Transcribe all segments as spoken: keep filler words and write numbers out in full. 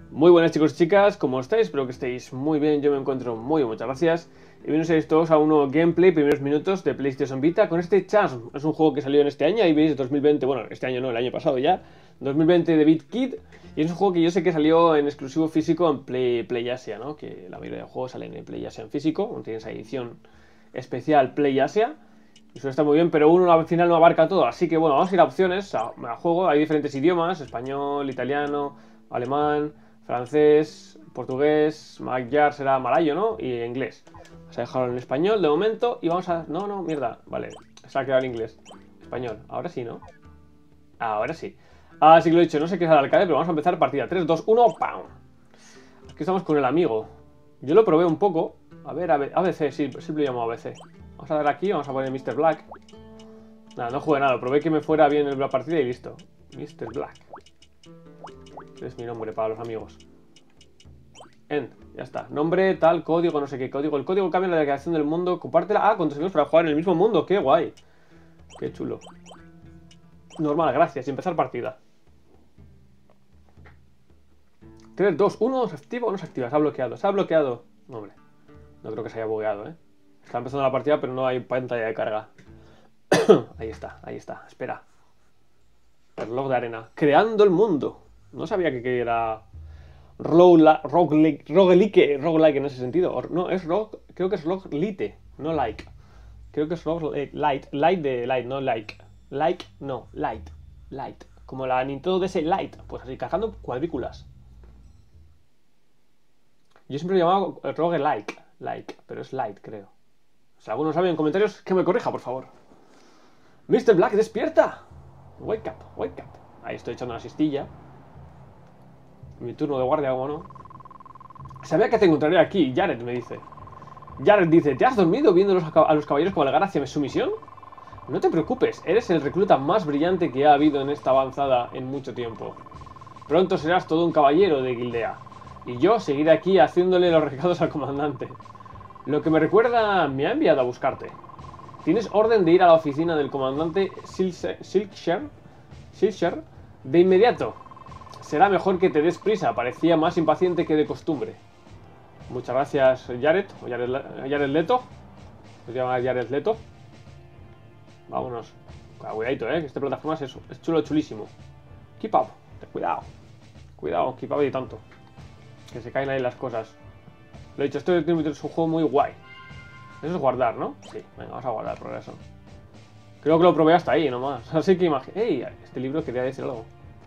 Muy buenas chicos y chicas, ¿cómo estáis? Espero que estéis muy bien, yo me encuentro muy bien, muchas gracias. Y bienvenidos todos a un nuevo gameplay, primeros minutos de PlayStation Vita con este Chasm. Es un juego que salió en este año, ahí veis dos mil veinte, bueno, este año no, el año pasado ya, dos mil veinte de BitKit. Y es un juego que yo sé que salió en exclusivo físico en Play, Play Asia, ¿no? Que la mayoría de juegos salen en Play Asia en físico, no tiene esa edición especial Play Asia. Eso está muy bien, pero uno al final no abarca todo. Así que bueno, vamos a ir a opciones, a, a juego. Hay diferentes idiomas: español, italiano, alemán, francés, portugués, magyar será malayo, ¿no? Y inglés. Vamos a dejarlo en español de momento y vamos a... No, no, mierda. Vale, se ha quedado en inglés. Español. Ahora sí, ¿no? Ahora sí. Así que lo he dicho, no sé qué es el arcade, pero vamos a empezar partida. tres, dos, uno, ¡pam! Aquí estamos con el amigo. Yo lo probé un poco. A ver, A B C, sí, siempre lo llamo A B C. Vamos a dar aquí, vamos a poner mister Black. Nada, no jugué nada, probé que me fuera bien la partida y listo. mister Black. Es mi nombre para los amigos. End, ya está. Nombre, tal, código, no sé qué código. El código cambia la declaración del mundo. Compártela. Ah, conseguimos para jugar en el mismo mundo. Qué guay. Qué chulo. Normal, gracias. Y empezar partida. tres, dos, uno. ¿Se activa o no se activa? Se ha bloqueado. Se ha bloqueado. No, hombre. No creo que se haya bugueado, ¿eh? Está empezando la partida, pero no hay pantalla de carga. Ahí está, ahí está. Espera. Reloj de arena. Creando el mundo. No sabía que, que era... Roguelike, roguelike, roguelike en ese sentido. O, no, es rogue, creo que es roguelite, no like. Creo que es roguelite, light de light, no like. Like, no, light, light. Como la Nintendo D S Lite, pues así, cazando cuadrículas. Yo siempre lo llamaba roguelike, like, pero es light, creo. Si alguno sabe en comentarios, que me corrija, por favor. mister Black, despierta. Wake up, wake up. Ahí estoy echando una sistilla. Mi turno de guardia, ¿cómo no? Sabía que te encontraría aquí, Jared me dice. Jared dice, ¿te has dormido viendo a los caballeros cabalgar hacia su misión? No te preocupes, eres el recluta más brillante que ha habido en esta avanzada en mucho tiempo. Pronto serás todo un caballero de Gildea. Y yo seguiré aquí haciéndole los recados al comandante. Lo que me recuerda, me ha enviado a buscarte. Tienes orden de ir a la oficina del comandante Silkshire Silkshire de inmediato. Será mejor que te des prisa, parecía más impaciente que de costumbre. Muchas gracias, Jared, o Jared, Jared Leto. Se llama Jared Leto. Vámonos. Cuidadito, eh, que esta plataforma es eso. Es chulo, chulísimo. Keep up. Cuidado. Cuidado, keep up y tanto. Que se caen ahí las cosas. Lo he dicho, esto es un juego muy guay. Eso es guardar, ¿no? Sí, venga, vamos a guardar el progreso. Creo que lo probé hasta ahí, nomás. Así que imagínate. ¡Ey! Este libro quería decir algo.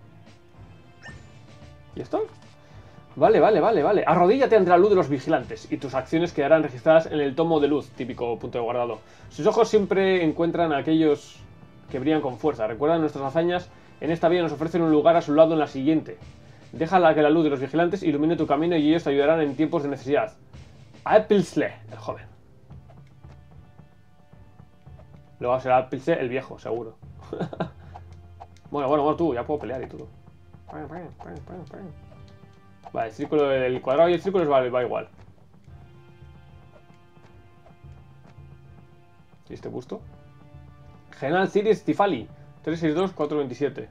¿Y esto? Vale, vale, vale, vale. Arrodíllate ante la luz de los vigilantes y tus acciones quedarán registradas en el tomo de luz, típico punto de guardado. Sus ojos siempre encuentran a aquellos que brillan con fuerza. Recuerdan nuestras hazañas. En esta vida nos ofrecen un lugar a su lado en la siguiente. Déjala que la luz de los vigilantes ilumine tu camino y ellos te ayudarán en tiempos de necesidad. Applesley, el joven. Luego será Applesley, el viejo, seguro. Bueno, bueno, bueno, tú, ya puedo pelear y todo. Vale, el círculo, el cuadrado y el círculo va, va igual. ¿Y este busto? General Ciris Tifali, tres seis dos cuatro veintisiete.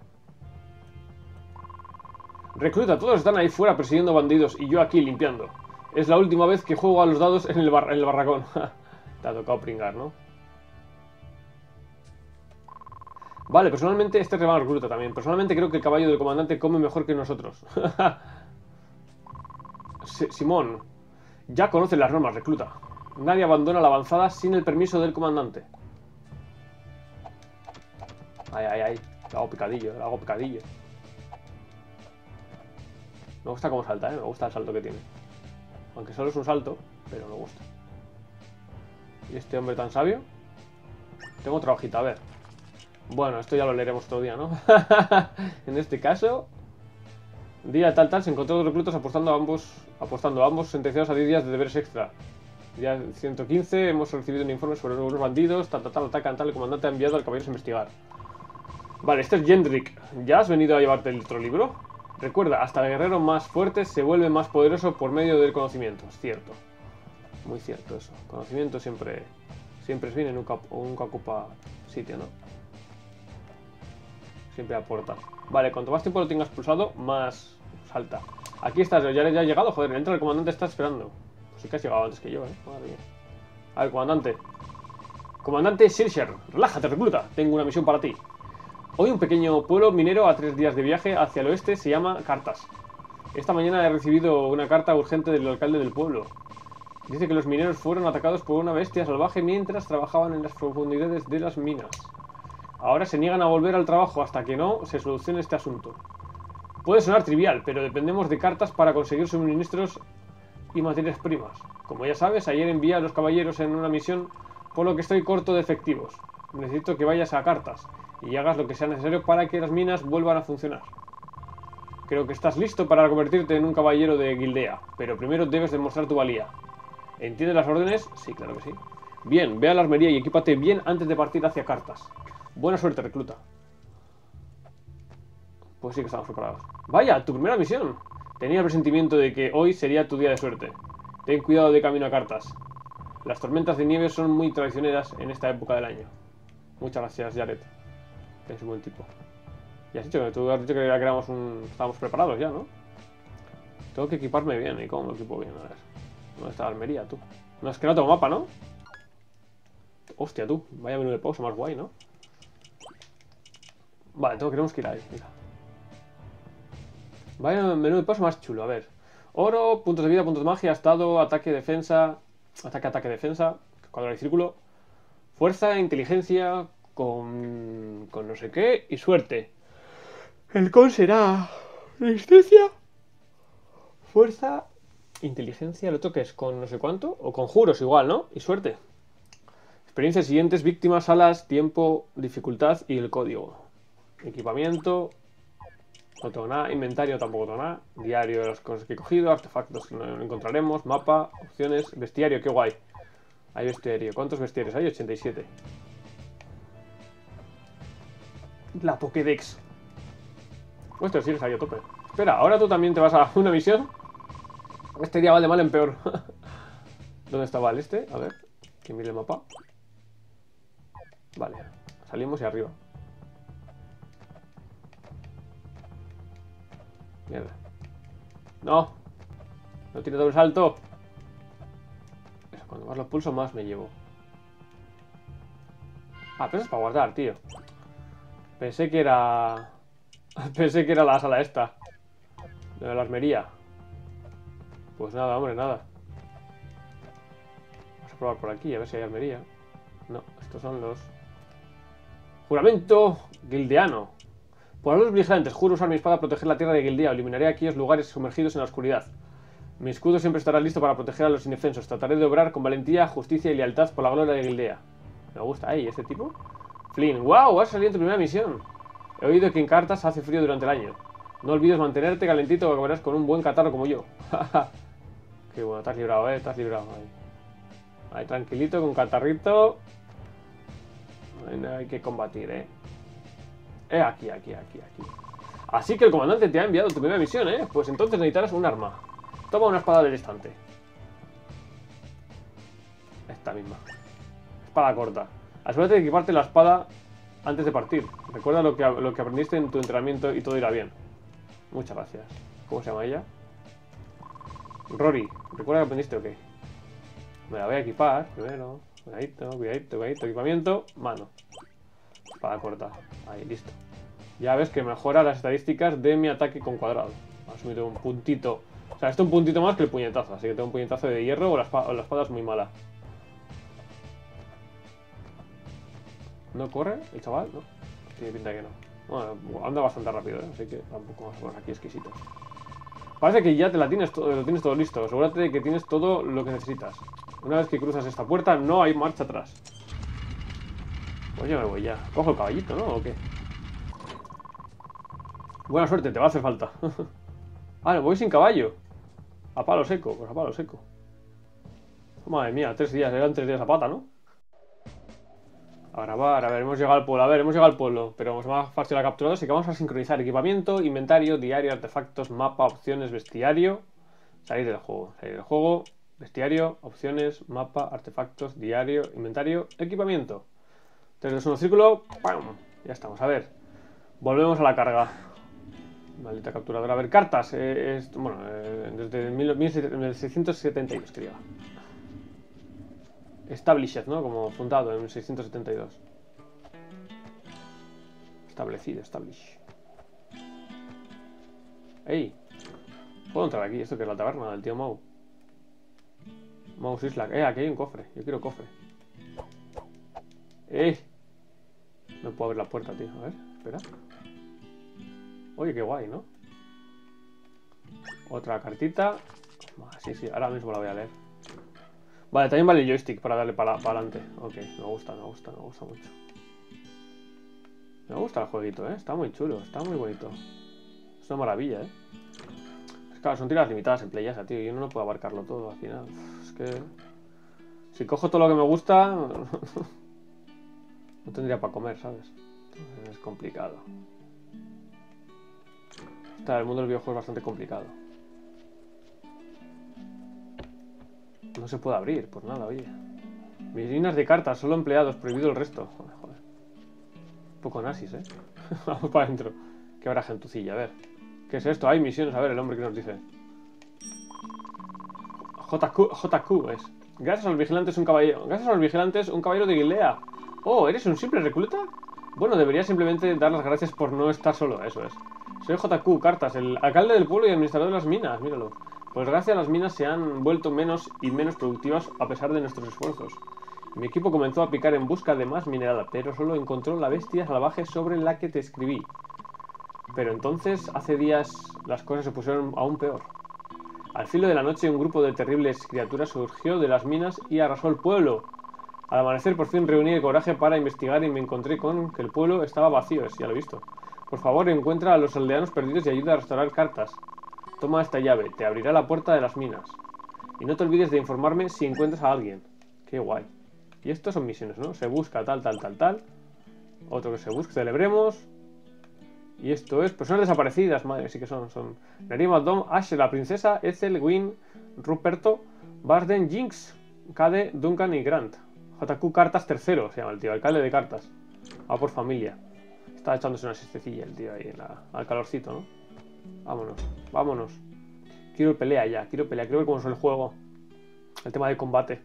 Recluta, todos están ahí fuera persiguiendo bandidos y yo aquí limpiando. Es la última vez que juego a los dados en el, bar en el barracón. Te ha tocado pringar, ¿no? Vale, personalmente, este rival recluta también. Personalmente creo que el caballo del comandante come mejor que nosotros. Simón, ya conoce las normas, recluta. Nadie abandona la avanzada sin el permiso del comandante. Ay, ay, ay. Le hago picadillo, le hago picadillo. Me gusta cómo salta, ¿eh? Me gusta el salto que tiene. Aunque solo es un salto, pero me gusta. ¿Y este hombre tan sabio? Tengo otra hojita, a ver. Bueno, esto ya lo leeremos otro día, ¿no? En este caso, día tal tal, se encontró dos reclutas apostando a ambos, apostando a ambos sentenciados a diez días de deberes extra. Día ciento quince, hemos recibido un informe sobre unos bandidos, tal tal tal, atacan tal, el comandante ha enviado al caballero a investigar. Vale, este es Jendrik. ¿Ya has venido a llevarte el otro libro? Recuerda, hasta el guerrero más fuerte se vuelve más poderoso por medio del conocimiento. Es cierto. Muy cierto eso. Conocimiento siempre, siempre es bien y nunca, nunca ocupa sitio, ¿no? Siempre aporta. Vale, cuanto más tiempo lo tengas pulsado, más salta. Aquí estás, ya, ya ha llegado, joder, entra el comandante, está esperando. Pues sí que has llegado antes que yo, eh. Madre mía. A ver, comandante. Comandante Sirsher, relájate, recluta. Tengo una misión para ti. Hoy un pequeño pueblo minero a tres días de viaje hacia el oeste se llama Cartas. Esta mañana he recibido una carta urgente del alcalde del pueblo. Dice que los mineros fueron atacados por una bestia salvaje mientras trabajaban en las profundidades de las minas. Ahora se niegan a volver al trabajo hasta que no se solucione este asunto. Puede sonar trivial, pero dependemos de Cartas para conseguir suministros y materias primas. Como ya sabes, ayer envié a los caballeros en una misión, por lo que estoy corto de efectivos. Necesito que vayas a Cartas y hagas lo que sea necesario para que las minas vuelvan a funcionar. Creo que estás listo para convertirte en un caballero de Gildea, pero primero debes demostrar tu valía. ¿Entiendes las órdenes? Sí, claro que sí. Bien, ve a la armería y equípate bien antes de partir hacia Cartas. Buena suerte, recluta. Pues sí que estamos preparados. ¡Vaya! ¡Tu primera misión! Tenía el presentimiento de que hoy sería tu día de suerte. Ten cuidado de camino a Cartas. Las tormentas de nieve son muy traicioneras en esta época del año. Muchas gracias, Jared. Es un buen tipo. Y has dicho que tú has dicho que ya que éramos un... estábamos preparados ya, ¿no? Tengo que equiparme bien. ¿Y cómo me equipo bien? A ver. ¿Dónde está la armería, tú? No, es que no tengo mapa, ¿no? Hostia, tú. Vaya menú de pausa más guay, ¿no? Vale, tengo, tenemos que ir ahí. Mira. Vaya menú de pausa más chulo. A ver. Oro, puntos de vida, puntos de magia, estado, ataque, defensa. Ataque, ataque, defensa. Cuadrado y círculo. Fuerza, inteligencia. Con... con no sé qué. Y suerte. El con será... resistencia. Fuerza... inteligencia, el otro que es con no sé cuánto, o conjuros igual, ¿no? Y suerte. Experiencias siguientes, víctimas, alas, tiempo, dificultad y el código. Equipamiento, no tengo nada, inventario tampoco tengo nada, diario de las cosas que he cogido, artefactos que no encontraremos, mapa, opciones, bestiario, qué guay. Hay bestiario, ¿cuántos bestiarios hay? ochenta y siete. La Pokédex. Esto sí, ahí a tope. Espera, ¿ahora tú también te vas a una misión? Este día va de mal en peor. ¿Dónde estaba el este? A ver, que mire el mapa. Vale, salimos y arriba. Mierda. No. No tiene doble salto. Eso, cuando más los pulso, más me llevo. Ah, pero eso es para guardar, tío. Pensé que era... Pensé que era la sala esta. De la armería. Pues nada, hombre, nada. Vamos a probar por aquí, a ver si hay armería. No, estos son los... Juramento Gildeano. Por los vigilantes, juro usar mi espada para proteger la tierra de Gildea. Eliminaré aquellos lugares sumergidos en la oscuridad. Mi escudo siempre estará listo para proteger a los indefensos. Trataré de obrar con valentía, justicia y lealtad por la gloria de Gildea. Me gusta. ¿Ahí, este tipo? Flynn. ¡Wow! Has salido en tu primera misión. He oído que en Cartas hace frío durante el año. No olvides mantenerte calentito o acabarás con un buen catarro como yo. Qué bueno, te has librado, eh. Te has librado. Ahí, ahí tranquilito, con catarrito. Ahí hay que combatir, eh. Eh, aquí, aquí, aquí, aquí. Así que el comandante te ha enviado tu primera misión, ¿eh? Pues entonces necesitarás un arma. Toma una espada del estante. Esta misma. Espada corta. Asegúrate de equiparte la espada antes de partir. Recuerda lo que, lo que aprendiste en tu entrenamiento y todo irá bien. Muchas gracias. ¿Cómo se llama ella? Rory. ¿Recuerda que aprendiste o qué? Me la voy a equipar primero. Cuidadito, cuidadito, cuidadito. Equipamiento, mano. Espada corta. Ahí, listo. Ya ves que mejora las estadísticas de mi ataque con cuadrado. Ha subido un puntito. O sea, esto un puntito más que el puñetazo. Así que tengo un puñetazo de hierro o la espada, o la espada es muy mala. ¿No corre el chaval? No. Tiene pinta que no. Bueno, anda bastante rápido, ¿eh? Así que tampoco vamos a poner aquí exquisitos. Parece que ya te la tienes todo, lo tienes todo listo. Asegúrate de que tienes todo lo que necesitas. Una vez que cruzas esta puerta, no hay marcha atrás. Pues yo me voy ya. Cojo el caballito, ¿no? ¿O qué? Buena suerte, te va a hacer falta. Ah, voy sin caballo. A palo seco, pues a palo seco. Madre mía, tres días, eran tres días a pata, ¿no? A grabar, a ver, hemos llegado al pueblo, a ver, hemos llegado al pueblo, pero nos va fácil la captura, así que vamos a sincronizar equipamiento, inventario, diario, artefactos, mapa, opciones, bestiario. Salir del juego, salir del juego, bestiario, opciones, mapa, artefactos, diario, inventario, equipamiento. tres, dos, uno, círculo, ¡pam! Ya estamos, a ver. Volvemos a la carga. Maldita capturadora. A ver, cartas. Eh, es, bueno, eh, desde mil seiscientos setenta y dos, creo. Established, ¿no? Como fundado en mil seiscientos setenta y dos. Establecido, establish. ¡Ey! ¿Puedo entrar aquí? ¿Esto que es la taberna del tío Mau? Mau's Isla. Eh, aquí hay un cofre. Yo quiero cofre. ¡Eh! No puedo abrir la puerta, tío. A ver, espera. Oye, qué guay, ¿no? Otra cartita. Ah, sí, sí, ahora mismo la voy a leer. Vale, también vale el joystick para darle para adelante. Ok, me gusta, me gusta, me gusta mucho. Me gusta el jueguito, ¿eh? Está muy chulo, está muy bonito. Es una maravilla, ¿eh? Es claro, son tiras limitadas en Playasa, tío. Y uno no puede abarcarlo todo al final. Uf, es que... si cojo todo lo que me gusta... no tendría para comer, ¿sabes? Entonces es complicado. Está, el mundo del videojuego es bastante complicado. No se puede abrir, pues nada, oye. Mis líneas de cartas, solo empleados, prohibido el resto. Joder, joder. Un poco nazis, ¿eh? Vamos para adentro. Que habrá gentucilla, a ver. ¿Qué es esto? Hay misiones, a ver el hombre que nos dice. J Q, J Q es. Gracias a los vigilantes un caballero. Gracias a los vigilantes un caballero de Guilea. Oh, ¿eres un simple recluta? Bueno, debería simplemente dar las gracias por no estar solo, eso es. Soy J Q, Cartas, el alcalde del pueblo y administrador de las minas, míralo. Por desgracia, las minas se han vuelto menos y menos productivas a pesar de nuestros esfuerzos. Mi equipo comenzó a picar en busca de más mineral, pero solo encontró la bestia salvaje sobre la que te escribí. Pero entonces, hace días, las cosas se pusieron aún peor. Al filo de la noche, un grupo de terribles criaturas surgió de las minas y arrasó el pueblo. Al amanecer, por fin reuní el coraje para investigar y me encontré con que el pueblo estaba vacío, ya lo he visto. Por favor, encuentra a los aldeanos perdidos y ayuda a restaurar Cartas. Toma esta llave, te abrirá la puerta de las minas. Y no te olvides de informarme si encuentras a alguien. Qué guay. Y estos son misiones, ¿no? Se busca tal, tal, tal, tal. Otro que se busca, celebremos. Y esto es personas desaparecidas, madre, sí que son. Son Nerima, Dom, Ash, la princesa, Ethel, Gwyn, Ruperto, Barden, Jinx, Cade, Duncan y Grant. J Q Cartas tercero, se llama el tío, alcalde de Cartas. Va por familia. Está echándose una siestecilla el tío ahí en la, al calorcito, ¿no? Vámonos, vámonos. Quiero pelea ya, quiero pelea, quiero ver cómo es el juego. El tema de combate.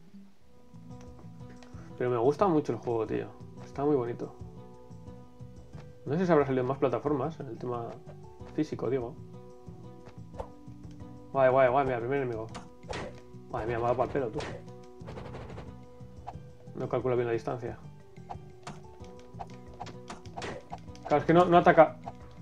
Pero me gusta mucho el juego, tío. Está muy bonito. No sé si habrá salido en más plataformas, en el tema físico, digo. Guay, guay, guay, mira, primer enemigo. Madre mía, me ha dado para el pelo, tú. No calculo bien la distancia. Claro, es que no, no ataca.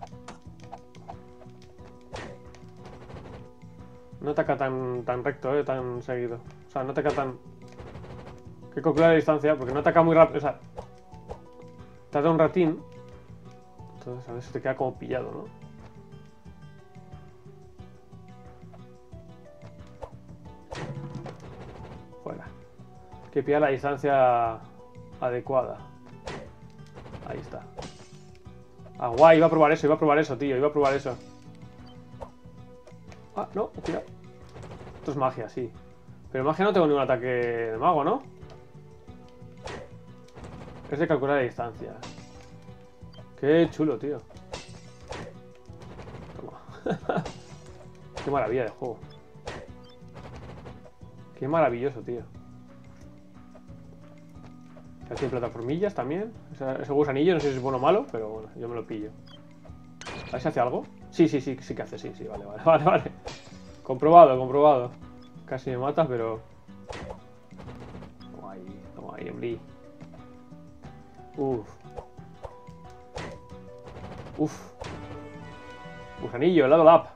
No ataca tan, tan recto, eh, tan seguido. O sea, no ataca tan... Hay que calcular la distancia, porque no ataca muy rápido. O sea, tarda un ratín. Entonces a veces te queda como pillado, ¿no? Fuera. Hay que pillar la distancia adecuada. Ahí está. Ah, guay, iba a probar eso, iba a probar eso, tío. Iba a probar eso. Ah, no, cuidado. Esto es magia, sí. Pero magia no tengo ningún ataque de mago, ¿no? Es de calcular la distancia. Qué chulo, tío. Toma. Qué maravilla de juego. Qué maravilloso, tío. Ya tiene plataformillas también. Ese, ese gusanillo, no sé si es bueno o malo, pero bueno, yo me lo pillo. A ver si hace algo. Sí, sí, sí, sí que hace, sí, sí, vale, vale, vale, vale. Comprobado, comprobado. Casi me mata, pero... Toma ahí, toma ahí, hombre. Uf. Uf. Gusanillo, level up.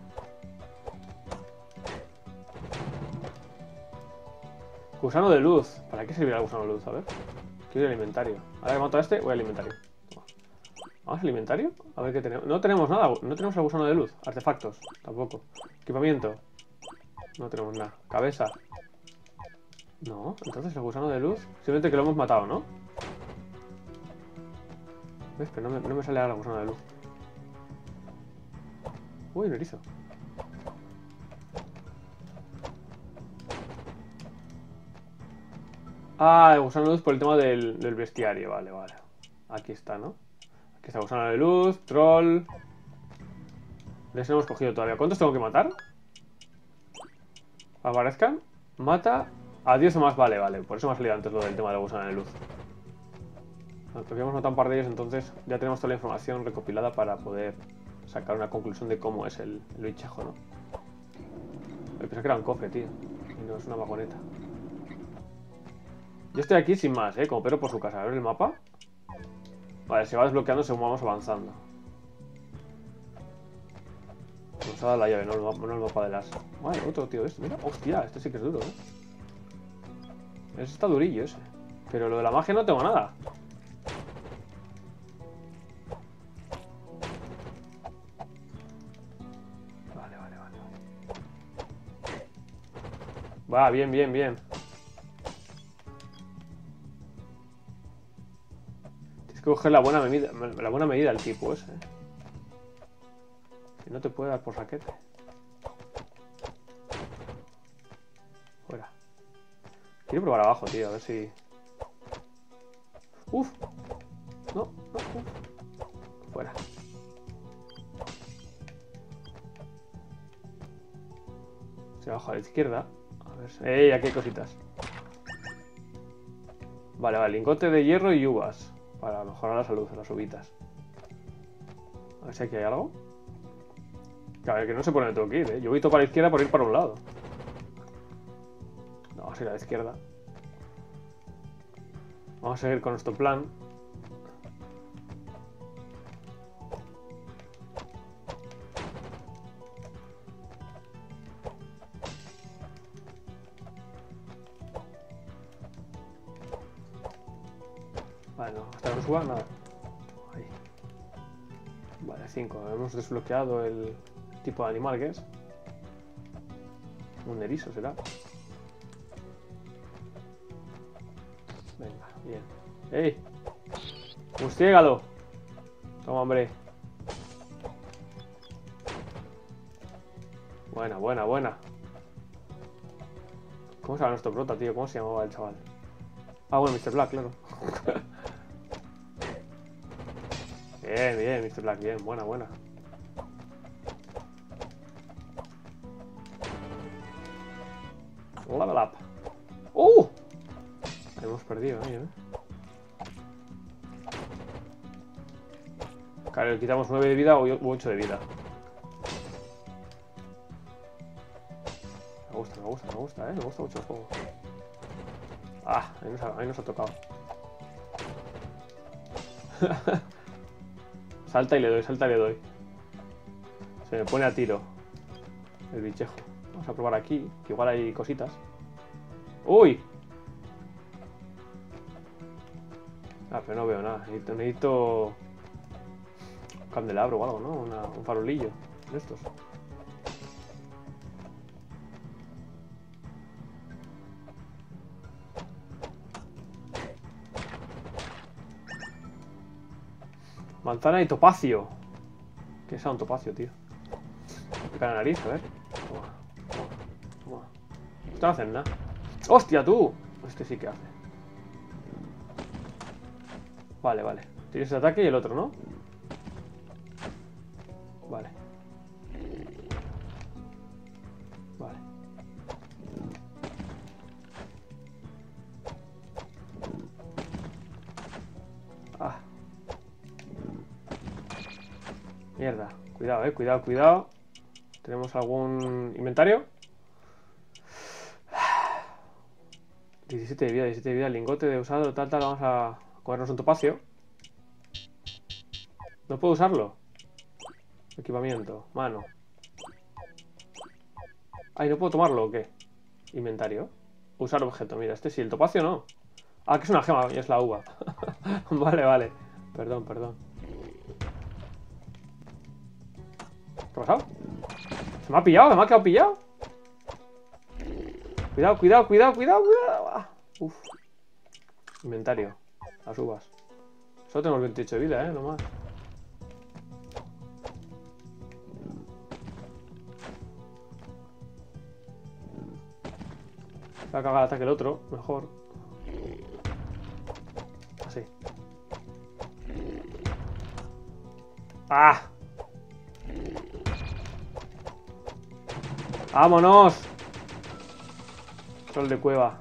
Gusano de luz. ¿Para qué servirá el gusano de luz? A ver. Quiero ir al inventario. Ahora que mato a este, voy al inventario. Toma. ¿Vamos al inventario? A ver qué tenemos. No tenemos nada. No tenemos el gusano de luz. Artefactos. Tampoco. Equipamiento. No tenemos nada. Cabeza. No. Entonces el gusano de luz. Simplemente que lo hemos matado, ¿no? ¿Ves? Pero no me, no me sale ahora el gusano de luz. Uy, un erizo. Ah, el gusano de luz por el tema del, del bestiario. Vale, vale. Aquí está, ¿no? Aquí está el gusano de luz, troll. De ese no hemos cogido todavía. ¿Cuántos tengo que matar? Aparezcan. Mata a diez o más. Vale, vale. Por eso me ha salido antes lo del tema de la gusana de luz. Aunque habíamos matado un par de ellos, entonces ya tenemos toda la información recopilada para poder sacar una conclusión de cómo es el, el bichejo, ¿no? Pensaba que era un cofre, tío. Y no es una vagoneta. Yo estoy aquí sin más, ¿eh? Como Pedro por su casa. A ver el mapa. Vale, se va desbloqueando según vamos avanzando. Nos ha dado la llave, no el mapa, no el mapa de las... Vale, otro tío de este. Mira, hostia, este sí que es duro, ¿eh? Ese está durillo, ese. Pero lo de la magia no tengo nada. Vale, vale, vale. Va, bien, bien, bien. Tienes que coger la buena medida, la buena medida del tipo ese. Si no te puede dar por saquete. Fuera. Quiero probar abajo, tío, a ver si... Uf. No, no, uf. Fuera. Se baja a la izquierda. A ver si... ¡Ey! Aquí hay cositas. Vale, vale. Lingote de hierro y uvas. Para mejorar la salud de las uvitas. A ver si aquí hay algo. Claro, que no sé por dónde tengo que ir, ¿eh? Yo voy todo para la izquierda por ir para un lado. No, vamos a ir a la izquierda. Vamos a seguir con nuestro plan. Vale, no, hasta que no suba, nada. Ahí. Vale, cinco. Hemos desbloqueado el tipo de animal que es. Un erizo será. Venga, bien. ¡Ey! ¡Mustiégalo! Toma, hombre. Buena, buena, buena. ¿Cómo se llama nuestro prota, tío? ¿Cómo se llamaba el chaval? Ah, bueno, mister Black, claro. Bien, bien, mister Black, bien. Buena, buena. Level up. ¡Uh! Hemos perdido, ¿eh? Claro, le quitamos nueve de vida o ocho de vida. Me gusta, me gusta, me gusta, ¿eh? Me gusta mucho el juego. Ah, ahí nos ha, ahí nos ha tocado. Salta y le doy, salta y le doy. Se me pone a tiro el bichejo. Vamos a probar aquí, que igual hay cositas. ¡Uy! Ah, pero no veo nada. Necesito, necesito un candelabro o algo, ¿no? Una, un farolillo de estos. Manzana y topacio. ¿Qué es un topacio, tío? Pica la nariz, a ver. Toma, toma, toma. Esto no hacen nada. ¡Hostia, tú! Este sí que hace. Vale, vale. Tienes el ataque y el otro, ¿no? Vale. Vale. Ah. Mierda. Cuidado, eh. Cuidado, cuidado. ¿Tenemos algún inventario? diecisiete de vida, diecisiete de vida. Lingote de usado, tal, tal. Vamos a cogernos un topacio. No puedo usarlo. Equipamiento. Mano. Ay, ¿no puedo tomarlo o qué? Inventario. Usar objeto. Mira, este sí. El topacio no. Ah, que es una gema y es la uva. Vale, vale. Perdón, perdón. ¿Qué ha pasado? ¿Se me ha pillado? ¿Se me ha quedado pillado? Cuidado, cuidado, cuidado, cuidado, cuidado. Ah, uf. Inventario. Las uvas. Solo tenemos veintiocho de vida, eh, nomás. Va a cagar el ataque el otro, mejor. Así. ¡Ah! ¡Vámonos! Sol de cueva.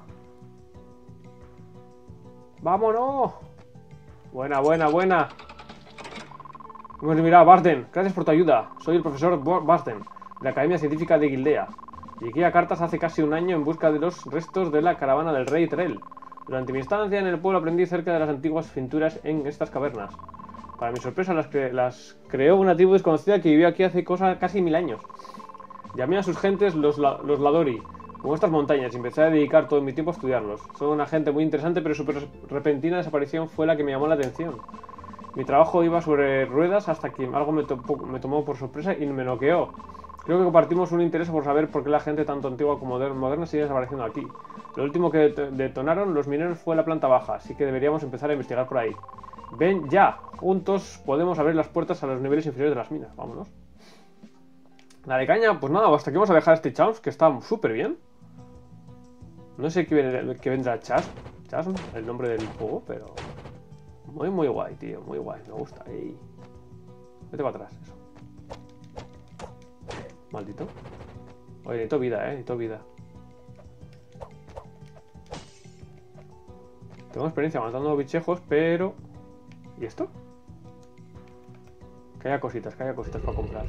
¡Vámonos! Buena, buena, buena. Hemos mirado a Barsden. Gracias por tu ayuda. Soy el profesor Barsden, de la Academia Científica de Gildea. Llegué a Cartas hace casi un año en busca de los restos de la caravana del rey Terel. Durante mi estancia en el pueblo aprendí cerca de las antiguas pinturas en estas cavernas. Para mi sorpresa las, cre las creó una tribu desconocida que vivió aquí hace cosa, casi mil años. Llamé a sus gentes los, la los Ladori, como estas montañas, y empecé a dedicar todo mi tiempo a estudiarlos. Son una gente muy interesante, pero su repentina desaparición fue la que me llamó la atención. Mi trabajo iba sobre ruedas hasta que algo me, me tomó por sorpresa y me noqueó. Creo que compartimos un interés por saber por qué la gente tanto antigua como moderna sigue desapareciendo aquí. Lo último que detonaron los mineros fue la planta baja, así que deberíamos empezar a investigar por ahí. Ven ya, juntos podemos abrir las puertas a los niveles inferiores de las minas. Vámonos. La de caña, pues nada, hasta aquí vamos a dejar este Chasm, que está súper bien. No sé qué, qué vendrá Chasm, Chasm, el nombre del juego, pero... Muy, muy guay, tío, muy guay, me gusta. Ey. Vete para atrás, eso. Maldito. Oye, necesito vida, eh, necesito vida. Tengo experiencia matando bichejos, pero... ¿Y esto? Que haya cositas, que haya cositas para comprar.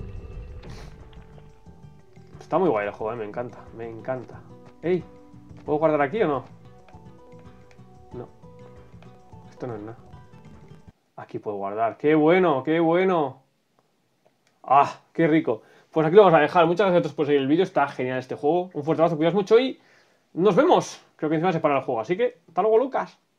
Está muy guay el juego, eh, me encanta, me encanta. ¡Ey! ¿Puedo guardar aquí o no? No. Esto no es nada. Aquí puedo guardar. ¡Qué bueno, qué bueno! ¡Ah, qué rico! Pues aquí lo vamos a dejar. Muchas gracias a todos por seguir el vídeo. Está genial este juego. Un fuerte abrazo, cuidaos mucho y nos vemos. Creo que encima se para el juego. Así que, hasta luego, Lucas.